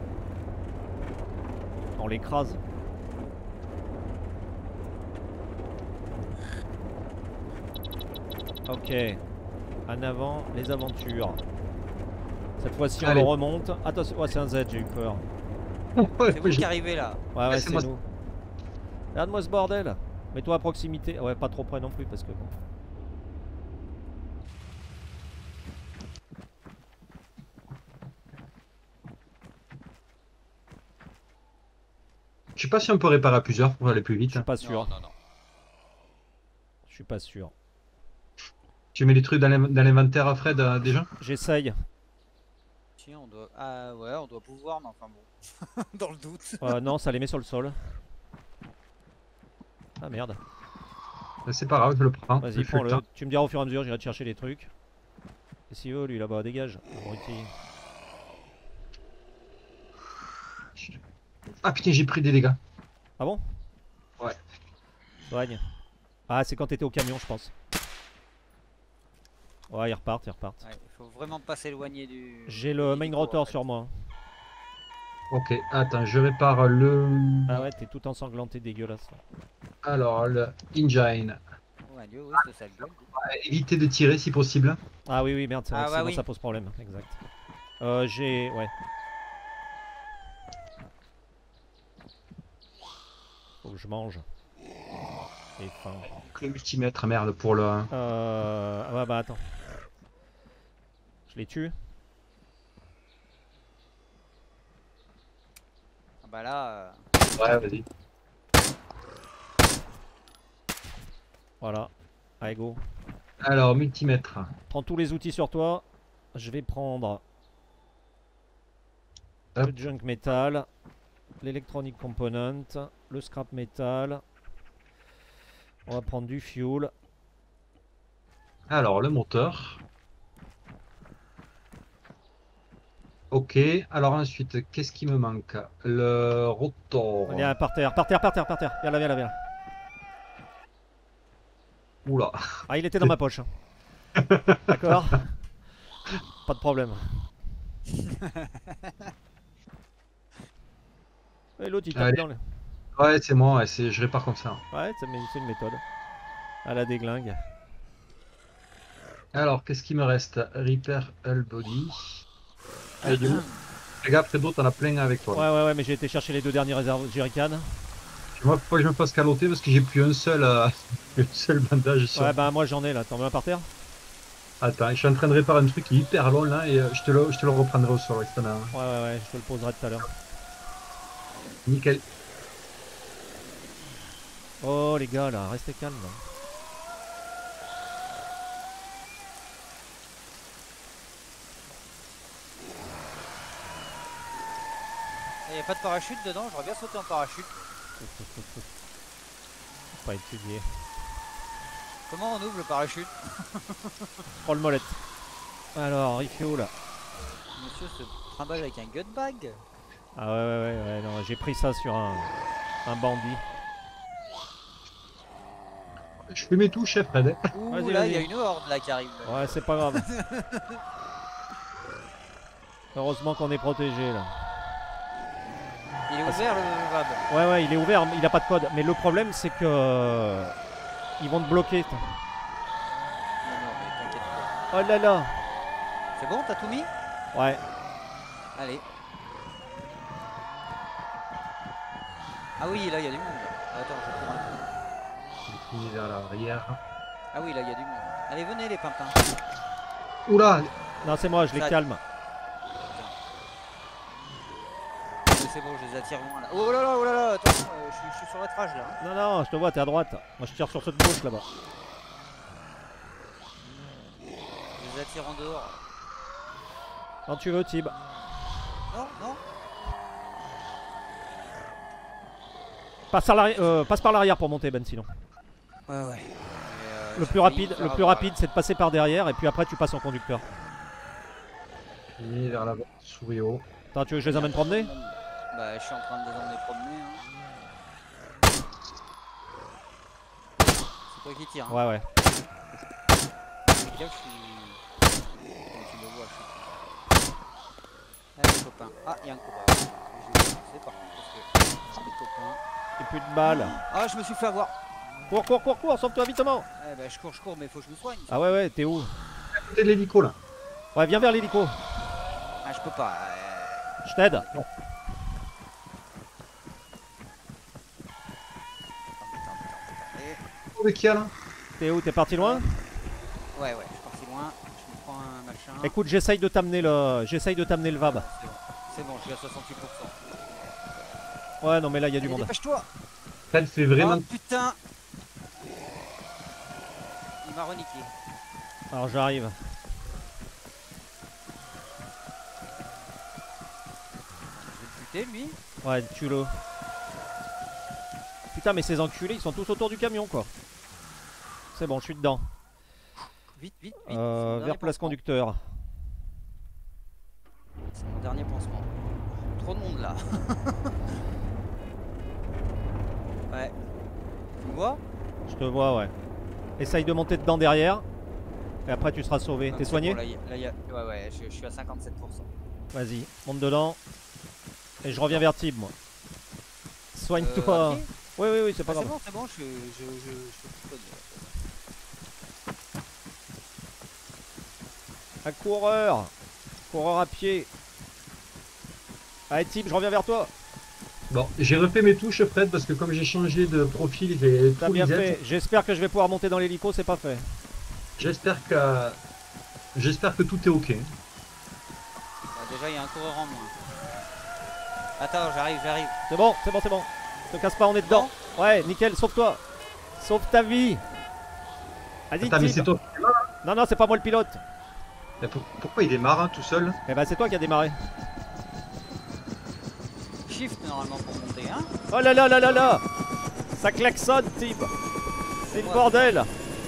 On l'écrase. Ok. En avant, les aventures. Cette fois-ci, on Allez. le remonte. Attention, ouais, c'est un Z, j'ai eu peur. C'est vous qui arrivez là. Ouais, c'est c'est moi. nous. Regarde-moi ce bordel. Mets-toi à proximité. Ouais, pas trop près non plus parce que bon. Je sais pas si on peut réparer à plusieurs pour aller plus Je vite. suis pas sûr. Non. Je suis pas sûr. Tu mets les trucs dans l'inventaire, Fred, déjà? J'essaye. Si, on doit. Ah ouais, on doit pouvoir, mais enfin bon. Dans le doute. Non, ça les met sur le sol. Ah merde. C'est pas grave, je le prends. Vas-y, Je fais le prends-le. tas. Tu me diras au fur et à mesure, j'irai te chercher les trucs. Et s'il veut, lui là-bas, dégage. Abruti. Ah putain, j'ai pris des dégâts. Ah bon? Ouais. Soigne. Ah, c'est quand t'étais au camion, je pense. Ouais, ils repartent. Ouais, il faut vraiment pas s'éloigner du. J'ai le du main micro, rotor en fait. sur moi. Ok, attends, je répare le. Ah ouais, t'es tout ensanglanté, dégueulasse. Alors, le engine. Ouais, Dieu, oui, c'est ça le gueule. Éviter de tirer si possible. Ah oui, merde, c'est vrai, Ah que bah sinon oui. ça pose problème, exact. J'ai... ouais. Faut que je mange. J'ai faim. Le multimètre, merde, pour le. Ah ouais, bah attends. Je les tue. Ah bah là. Ouais, vas-y. Voilà. Allez, go. Alors, multimètre. Prends tous les outils sur toi. Je vais prendre Hop. le junk metal, l'électronic component, le scrap metal. On va prendre du fuel. Alors, le moteur. Ok, alors ensuite, qu'est-ce qui me manque? Le rotor. Viens, par terre. Viens là. Oula. Ah, il était dans ma poche. D'accord. Pas de problème. Et l'autre il tape Allez. dans le... Ouais, c'est moi, ouais, je répare comme ça. Ouais, c'est une méthode. À la déglingue. Alors, qu'est-ce qui me reste? Repair hull body. Allez, du coup. Les gars, Fredo, t'en as plein avec toi. Ouais, mais j'ai été chercher les 2 derniers réserves jerrycans. Moi, faut pas que je me fasse caloter parce que j'ai plus un seul, un seul bandage sur. Ouais, bah moi j'en ai là. T'en veux un par terre? Attends, je suis en train de réparer un truc qui est hyper long là et je te le reprendrai au sol. Si t'en as un. Ouais, je te le poserai tout à l'heure. Nickel. Oh les gars là, restez calmes là. Il n'y a pas de parachute dedans, j'aurais bien sauté en parachute. Pas étudié. Comment on ouvre le parachute? Prends le molette. Alors, refuel. Monsieur se trimballe avec un gun bag. Ah ouais, non, j'ai pris ça sur un bandit. Je fais mes touches, chef Fred. Ouh Vas-y, là, vas-y. il y a une horde là qui arrive. Ouais, c'est pas grave. Heureusement qu'on est protégé là. Il est ouvert le VAB. Ouais, il est ouvert, il a pas de code. Mais le problème, c'est que. Ils vont te bloquer. Non, mais t'inquiète pas. Oh là là. C'est bon, t'as tout mis? Ouais. Allez. Ah oui, là il y a du monde. Attends, je prends un coup. Je vais vers l'arrière. Ah oui, là, il y a du monde. Allez, venez, les pimpins. Oula. Non, c'est moi, je les Ça- calme. Mais c'est bon, je les attire loin, là. Oh là là, attention, je suis sur l'étrage, là. Non, non, je te vois, t'es à droite. Moi, je tire sur ceux de gauche là-bas. Je les attire en dehors. Quand tu veux, Tib. Non, non. Passe par l'arrière pour monter, Ben, sinon. Ouais. Le plus rapide, c'est de passer par derrière et puis après, tu passes en conducteur. Mis vers la souris haut. Attends, tu veux que je les emmène promener? Bah, je suis en train de les emmener promener. Hein. C'est toi qui tire. Hein. Ouais, ouais. Fais gaffe, je suis. Comme tu le vois, je suis. Allez, copain. Ah, il y a un copain. C'est par contre, parce que. Les copains. Et plus de balles. Ah, je me suis fait avoir. Cours, sauve-toi vitement. Eh bah, je cours, mais faut que je me soigne. Ah ouais, t'es où? À côté de l'hélico là. Ouais, viens vers l'hélico. Ah, je peux pas. Je t'aide. Où est qu'il y a là? T'es où? T'es parti loin? Ouais, je suis parti loin. Je me prends un machin. Écoute, j'essaye de t'amener le VAB. C'est bon, je suis à 68%. Ouais, non, mais là, il y a du Allez, monde. dépêche-toi. Ça fait vraiment. Oh putain. Il m'a reniqué. Alors, j'arrive. Je vais le buter, lui. Ouais, tue-le. Putain, mais ces enculés, ils sont tous autour du camion, quoi. C'est bon, je suis dedans. Vite. C'est mon dernier Vers place pansement. conducteur. C'est mon dernier pansement. Trop de monde là. Ouais. Tu me vois? Je te vois, ouais. Essaye de monter dedans derrière. Et après, tu seras sauvé. Ah, T'es c'est soigné? bon, Ouais, je suis à 57%. Vas-y, monte dedans. Et je reviens vers Tib, moi. Soigne-toi. à pied Oui, c'est pas Ah, grave. c'est bon, je fais tout soigner. Un coureur. Coureur à pied. Allez, Tib, je reviens vers toi. Bon, j'ai refait mes touches, Fred, parce que comme j'ai changé de profil, j'ai T'as tout bien reset. fait. J'espère que je vais pouvoir monter dans l'hélico, c'est pas fait. J'espère que tout est ok. Ouais, déjà, il y a un coureur en moins. Attends, j'arrive. C'est bon. Te casse pas, on est dedans. Ouais, nickel, sauve-toi. Sauve ta vie. Vas-y, Attends, mais Tib. c'est toi. Non, c'est pas moi le pilote. Mais pourquoi il démarre tout seul? Eh ben, c'est toi qui as démarré. Shift normalement pour monter, hein. Oh là là. Ça klaxonne, Tib. C'est le bordel. Ah,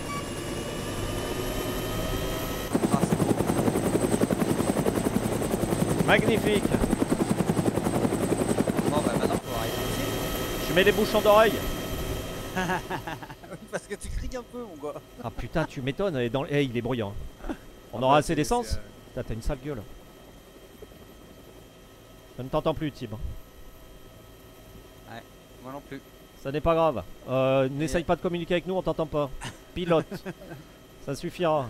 c'est bon. Magnifique. Bon, bah maintenant, faut arrêter ici. Je mets les bouchons d'oreille. Oui, parce que tu cries un peu, mon gars. Ah putain, tu m'étonnes. Il est bruyant. On aura assez d'essence? C'est, Putain, t'as une sale gueule. Je ne t'entends plus, Tib. Moi non plus. Ça n'est pas grave. N'essaye pas de communiquer avec nous, on t'entend pas. Pilote. Ça suffira.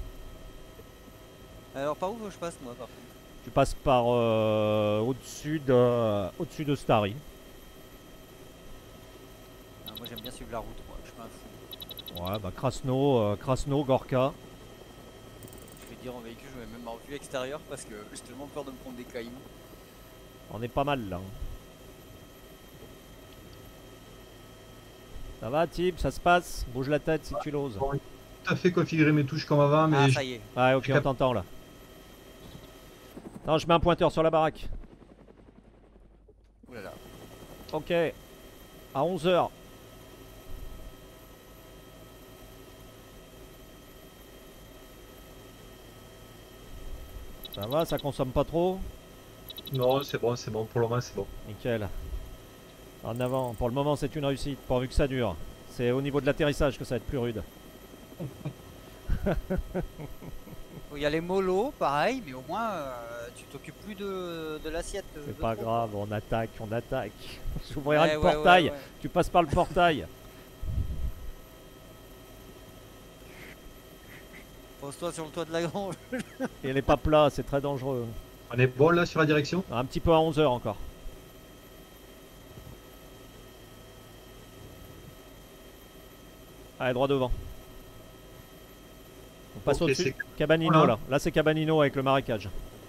Alors, par où faut que je passe, moi, par contre? Tu passes par au-dessus de Starry. Ah, moi, j'aime bien suivre la route, moi. Je suis pas un fou. Ouais, bah Krasno, Gorka. Je vais dire en véhicule, je vais même en vue extérieure parce que j'ai tellement peur de me prendre des cailloux. On est pas mal là. Ça va, Tib, ça se passe. Bouge la tête si tu l'oses. Bon, tout à fait configuré mes touches comme avant, mais Ah, ça y est. Ouais, ok, on t'entend là. Non, je mets un pointeur sur la baraque. Ouh là là. Ok. À 11h. Ça va, ça consomme pas trop? non, c'est bon, pour le moment c'est bon. Nickel. En avant. Pour le moment, c'est une réussite, pourvu que ça dure. C'est au niveau de l'atterrissage que ça va être plus rude. Il y a les molos, pareil, mais au moins tu t'occupes plus de l'assiette. C'est de pas trop. grave, on attaque. J'ouvrirai Ouais, le ouais, portail. ouais. Tu passes par le portail. Pose-toi sur le toit de la grange. Et elle est pas plat, c'est très dangereux. On est bon là sur la direction? Un petit peu à 11h encore. Allez, droit devant. passe Ok, au-dessus. c'est- Cabanino Voilà. là. Là c'est Cabanino avec le marécage.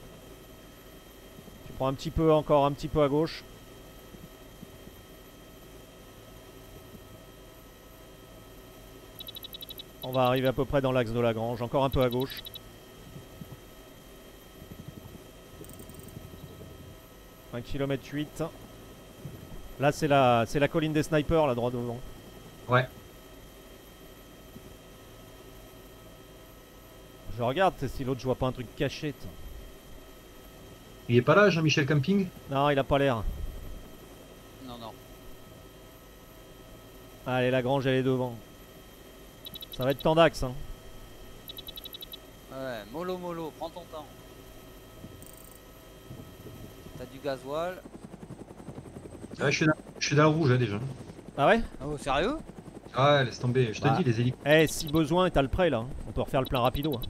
Tu prends un petit peu, encore un petit peu à gauche. On va arriver à peu près dans l'axe de la grange. Encore un peu à gauche. Un km 8. Là c'est la colline des snipers, là droit devant. Ouais. Je regarde si l'autre je vois pas un truc caché. Il est pas là, Jean-Michel Camping? Non, il a pas l'air. Non, non. Allez, la grange elle est devant. Ça va être temps d'axe. Hein. Ouais, mollo, prends ton temps. T'as du gasoil. Ouais, je suis dans le rouge hein, déjà. Ah ouais? Oh, sérieux? Ah, laisse tomber. Je te Bah. dis, les hélicos. Eh, si besoin, t'as le prêt là. Hein. On peut refaire le plein rapido. Hein.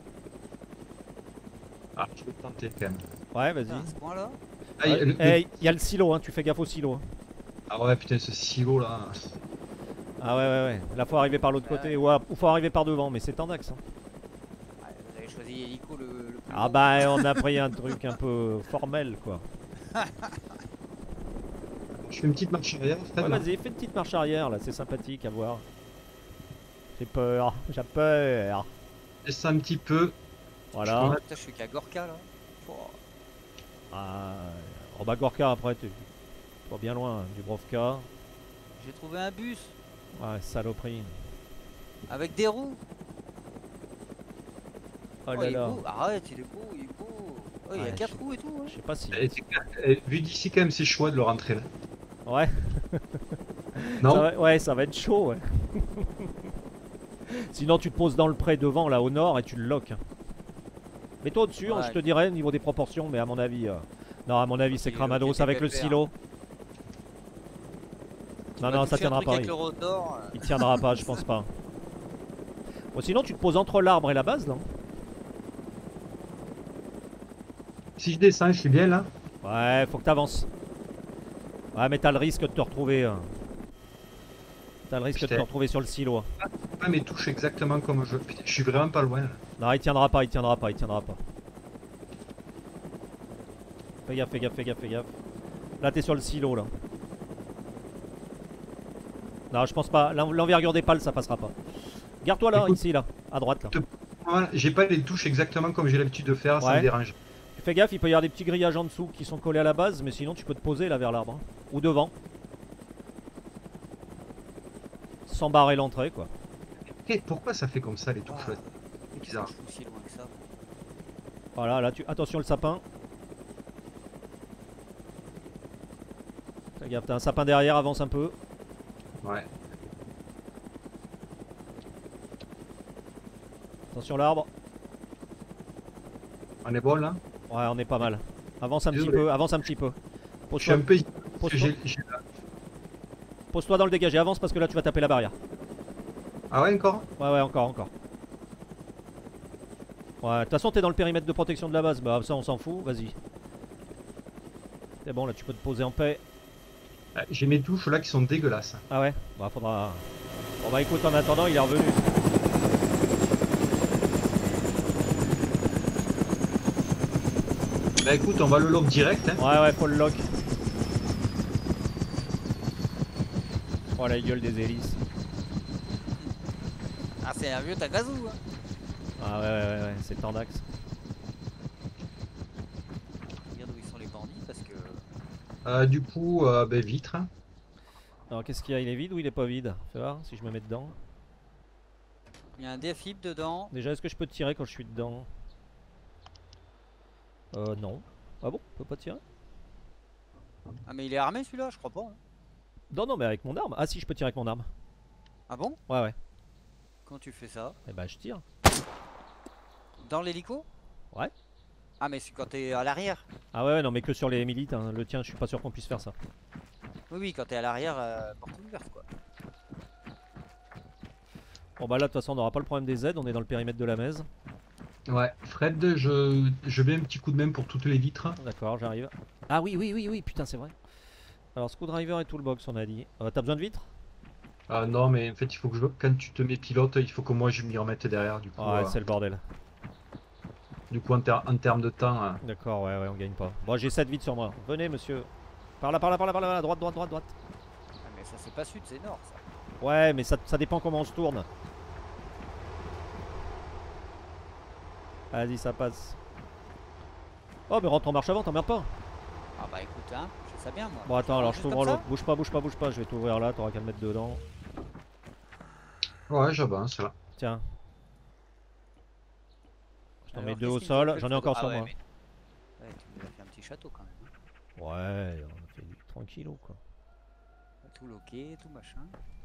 Ah, je vais tenter quand même. Ouais, vas-y. Putain, à ce point-là? Ah, il y a le- Eh, y a le silo, hein. Tu fais gaffe au silo. Hein. Ah ouais, putain, ce silo là. Ah ouais. Là, faut arriver par l'autre côté. Ou faut arriver par devant, mais c'est temps d'axe. Hein. Ouais, vous avez choisi l'hélico le plus Ah long. bah, on a pris un truc un peu formel quoi. Je fais une petite marche arrière. Fred, Ouais, là. vas-y, fais une petite marche arrière là. C'est sympathique à voir. J'ai peur. J'ai peur. Laisse un petit peu. Voilà. Putain, je suis qu'à Gorka là. Oh. Ah, oh bah Gorka après, tu pas bien loin hein, du Brovka. J'ai trouvé un bus Ouais, saloperie. avec des roues. Oh Oh, là il est là. beau. Arrête, il est beau, il est beau. Oh, il y a Ouais, 4 roues et tout. Je sais pas si. Vu d'ici, quand même, c'est chouette de le rentrer là. Ouais. Non? Ouais, ça va être chaud, ouais. Sinon, tu te poses dans le pré devant, là, au nord, et tu le loques. Mets-toi au-dessus, hein, Ouais. je te dirais, au niveau des proportions, mais à mon avis... Non, à mon avis, c'est Ok, cramados ok, avec le pépère. silo. Non, non, ça Tu fais un tiendra truc pas. avec le rotor. Il tiendra pas, je pense pas. Bon, sinon, tu te poses entre l'arbre et la base, là. Si je descends, je suis bien là. Ouais, faut que t'avances. Ouais, mais t'as le risque de te retrouver... T'as le risque de te Putain. retrouver sur le silo. Pas mes touches exactement comme je. Putain, je suis vraiment pas loin là. Non, il tiendra pas, il tiendra pas, il tiendra pas. Fais gaffe, fais gaffe, fais gaffe, fais gaffe. Là, t'es sur le silo, là. Non, je pense pas. L'envergure des pales, ça passera pas. Garde-toi là, Écoute. ici, là. À droite, là. Voilà, j'ai pas les touches exactement comme j'ai l'habitude de faire, ça Ouais. me dérange. Fais gaffe, il peut y avoir des petits grillages en dessous qui sont collés à la base, mais sinon, tu peux te poser là vers l'arbre. Hein. Ou devant. Sans barrer l'entrée, quoi. Et pourquoi ça fait comme ça les touches Ah, là? C'est bizarre. je suis aussi loin que ça. Voilà, là, attention le sapin. Fais gaffe, t'as un sapin derrière, avance un peu. Ouais. Attention l'arbre. On est bon là? Ouais, on est pas mal. Avance un petit Désolé. peu, avance un petit peu. Je suis un peu. Pose-toi pose-toi dans le dégagé, avance parce que là tu vas taper la barrière. Ah ouais encore? Ouais, encore. Ouais, de toute façon t'es dans le périmètre de protection de la base, bah ça on s'en fout, vas-y. C'est bon, là tu peux te poser en paix. J'ai mes touches là qui sont dégueulasses. Ah ouais? Bah faudra... Bon bah écoute, en attendant il est revenu. Bah écoute, on va le lock direct. Hein. Ouais, faut le lock. Oh la gueule des hélices. Ah, c'est un vieux Tagazu. Hein. Ah ouais, c'est temps d'axe. Regarde où ils sont les bandits parce que. Du coup, bah, vitre. Hein. Alors qu'est-ce qu'il y a? Il est vide ou il est pas vide? Fais voir si je me mets dedans. Il y a un défib dedans. Déjà, est-ce que je peux tirer quand je suis dedans? Non. Ah bon? On peut pas tirer? Ah, mais il est armé celui-là, je crois pas. Hein. Non, mais avec mon arme. Ah si, je peux tirer avec mon arme. Ah bon? Ouais. Quand tu fais ça? Et bah je tire. Dans l'hélico? Ouais. Ah, mais c'est quand t'es à l'arrière. Ah ouais, non mais que sur les milites. Hein. Le tien, je suis pas sûr qu'on puisse faire ça. Oui, quand t'es à l'arrière, porte ouverte quoi. Bon bah là, de toute façon, on n'aura pas le problème des aides. On est dans le périmètre de la mèze. Ouais, Fred, je mets un petit coup de main pour toutes les vitres. D'accord, j'arrive. Ah. Ah oui, putain, c'est vrai. Alors, screwdriver et toolbox, on a dit. T'as besoin de vitres? Ah non, mais en fait, il faut que quand tu te mets pilote, il faut que moi je m'y remette derrière. Du coup, Ouais, c'est le bordel. en termes de temps, D'accord, ouais, ouais, on gagne pas. Bon, j'ai 7 vides sur moi. Venez, monsieur. Par là, par là, par là, par là, droite, droite, droite, droite. Ah, mais ça c'est pas sud, c'est nord ça. Ouais, mais ça dépend comment on se tourne. Vas-y, ça passe. Oh, mais rentre en marche avant, t'emmerdes pas. Ah bah écoute, hein, je sais bien moi. Bon, attends, alors je Juste t'ouvre comme l'autre. Bouge pas, bouge pas, bouge pas. Je vais t'ouvrir là, t'auras qu'à le mettre dedans. ouais, j'avance là. Tiens. Je t'en Alors, mets deux qu'est-ce au qu'il nous a sol, fait, j'en ai le encore frigo? sur Ah ouais, moi. Ouais, tu nous as fait un petit château quand même. Hein. Ouais, on a fait du tranquillou quoi. Tout loqué, tout machin.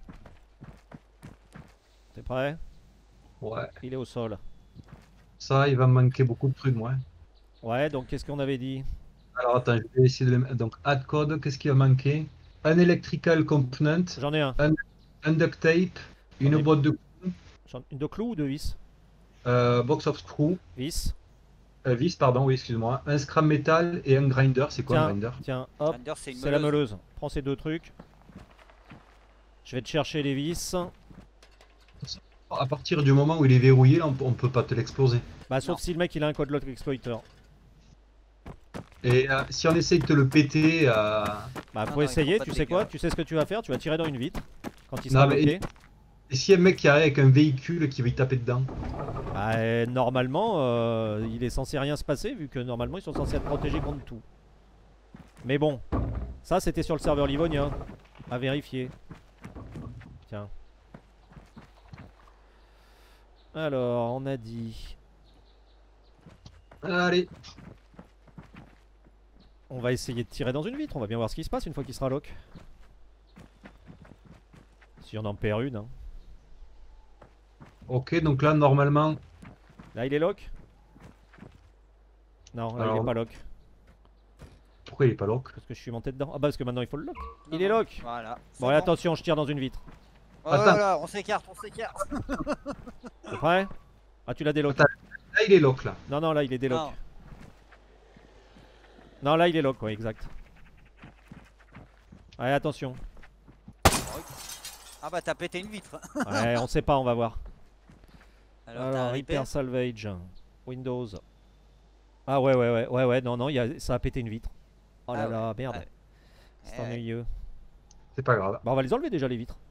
T'es prêt? Ouais. Il est au sol. Ça, il va me manquer beaucoup de trucs, moi. Ouais, donc qu'est-ce qu'on avait dit? Alors attends, je vais essayer de le mettre. Donc, add code, qu'est-ce qui va manquer? Un electrical component, J'en ai un. un duct tape, une J'en ai- boîte de Une de clous ou de vis? box of screw, Vis. vis, pardon, oui, excuse-moi, un scrap metal et un grinder. C'est quoi un Tiens, grinder? tiens, hop. Thunder, c'est une C'est la meuleuse. meuleuse. Prends ces deux trucs. Je vais te chercher les vis. À partir du moment où il est verrouillé, là, on peut pas te l'exploser. Bah, sauf Non. si le mec il a un code lock exploiter. Et si on essaye de te le péter, Bah, Non, faut non, il essayer, faut pas tu de sais quoi? dégâts. Tu sais ce que tu vas faire? Tu vas tirer dans une vitre. Quand il Non, sera mais- bloqué. et si un mec qui arrive avec un véhicule qui va y taper dedans? Bah, normalement, il est censé rien se passer vu que normalement ils sont censés être protégés contre tout. Mais bon, ça c'était sur le serveur livonien. À vérifier. Tiens. Alors, on a dit. Allez, On va essayer de tirer dans une vitre. On va bien voir ce qui se passe une fois qu'il sera lock. Si on en perd une. Hein. ok, donc là, normalement, Là, il est lock? Non, là, il Alors- est pas lock. pourquoi il est pas lock? Parce que je suis monté dedans. Ah, bah, parce que maintenant il faut le lock. Non, Il est non. lock. Voilà. Bon, allez, attention, je tire dans une vitre. Oh Attends. là là, on s'écarte, on s'écarte. T'es prêt? Ah, tu l'as délock. Attends. Là, il est lock, là. Non, non, là, il est délock. Non. Non, là, il est lock, ouais, exact. Allez, attention. Ah bah t'as pété une vitre. Ouais, on sait pas, on va voir. Alors, t'as un Alors, repair. Hyper Salvage. Windows. Ah, ouais, non, non, ça a pété une vitre. Oh là Ah ouais, là, merde. ouais. C'est Eh, ennuyeux. C'est pas grave. Bah, on va les enlever déjà, les vitres.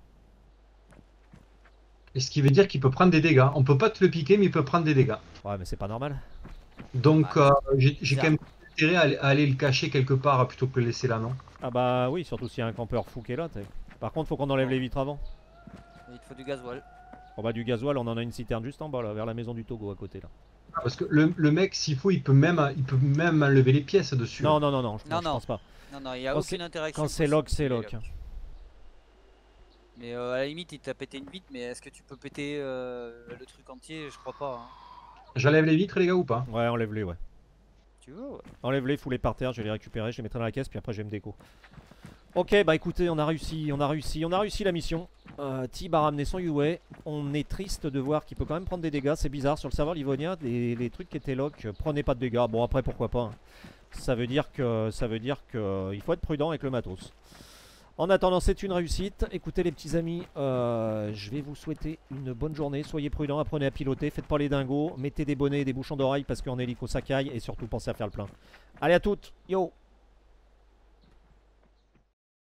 Et ce qui veut dire qu'il peut prendre des dégâts. On peut pas te le piquer, mais il peut prendre des dégâts. Ouais, mais c'est pas normal. Donc, Ah, j'ai bizarre. quand même intérêt à aller le cacher quelque part plutôt que le laisser là, non? Ah, bah oui, surtout s'il y a un campeur fou qui est là. Par contre, faut qu'on enlève les vitres avant. Il te faut du gasoil. Bon, bah, du gasoil, on en a une citerne juste en bas, là, vers la maison du Togo à côté, là. Ah, parce que le mec, s'il faut, il peut même enlever les pièces dessus. Non, non, non, non, je Non, non. pense pas. Non, non, il y a Quand aucune interaction. Quand c'est possible, lock, c'est il est lock. Mais à la limite, il t'a pété une vitre, mais est-ce que tu peux péter le truc entier? Je crois pas. Hein. J'enlève les vitres, les gars, ou pas? Ouais, enlève-les, ouais. Tu veux? Ouais. Enlève-les, fous-les par terre, je vais les récupérer, je les mettrai dans la caisse, puis après je vais me déco. Ok, bah écoutez, on a réussi la mission. Tib a ramené son UA. On est triste de voir qu'il peut quand même prendre des dégâts, c'est bizarre. Sur le serveur livonien, les trucs qui étaient lock prenaient pas de dégâts. Bon, après, pourquoi pas. Hein. Ça veut dire que il faut être prudent avec le matos. En attendant, c'est une réussite. Écoutez les petits amis, je vais vous souhaiter une bonne journée. Soyez prudents, apprenez à piloter, faites pas les dingos, mettez des bonnets et des bouchons d'oreilles parce qu'en hélico ça caille et surtout pensez à faire le plein. Allez à toutes, yo!